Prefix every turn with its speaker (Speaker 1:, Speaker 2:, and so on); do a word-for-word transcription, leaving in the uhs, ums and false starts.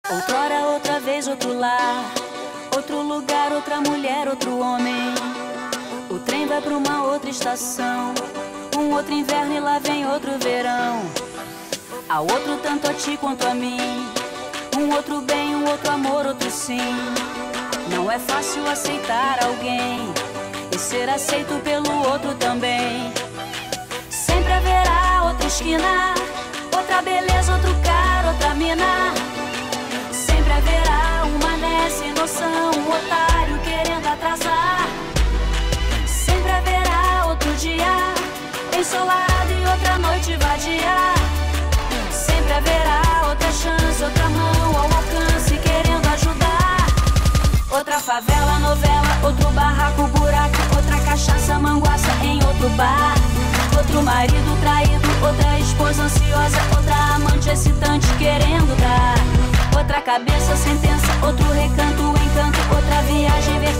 Speaker 1: Outrora, outra vez, outro lar, outro lugar, outra mulher, outro homem. O trem vai pra uma outra estação, um outro inverno e lá vem outro verão. Há outro tanto a ti quanto a mim, um outro bem, um outro amor, outro sim. Não é fácil aceitar alguém e ser aceito pelo outro também. Sempre haverá outra esquina, outra beleza, outro cara, outra mina. Sempre haverá um mané sem noção, um otário querendo atrasar. Sempre haverá outro dia ensolarado e outra noite vadia. Sempre haverá outra chance, outra mão ao alcance querendo ajudar. Outra favela, novela, outro barraco, buraco, outra cachaça, manguaça em outro bar. Outro marido traído, outra esposa ansiosa, outra amante excitante querendo dar. Outra cabeça, sentença, outro recanto, encanto, outra viagem vertical.